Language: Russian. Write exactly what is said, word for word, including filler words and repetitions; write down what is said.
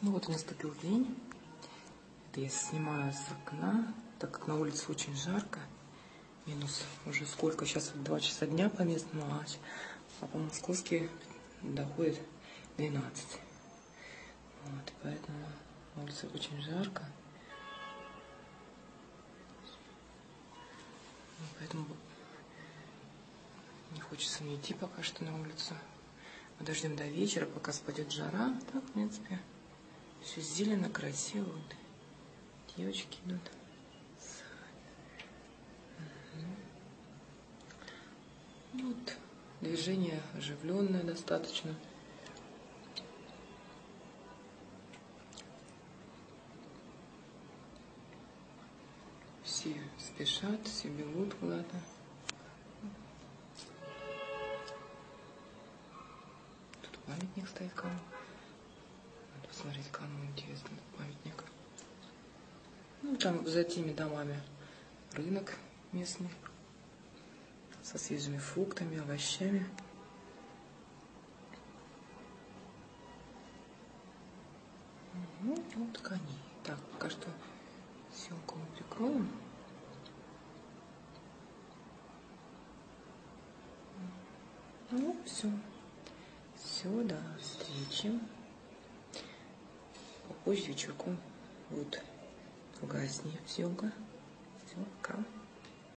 Ну вот и наступил день. Это я снимаю с окна, так как на улице очень жарко. Минус уже сколько? Сейчас два часа дня по местному, а по московски доходит двенадцать. Вот, и поэтому на улице очень жарко. Поэтому не хочется мне идти пока что на улицу. Подождем до вечера, пока спадет жара. Так, в принципе, все зелено, красиво. Вот. Девочки идут. Угу. Вот. Движение оживленное достаточно. Все спешат, все бегут куда-то. Тут памятник стоит кому. Надо посмотреть, кому интересно этот памятник. Ну, там за теми домами рынок местный со свежими фруктами, овощами. Ну, вот кони. Так, пока что съемку мы прикроем. Ну, все. Все, до встречи. Попозже вечерком будет другая съемка. Все, пока.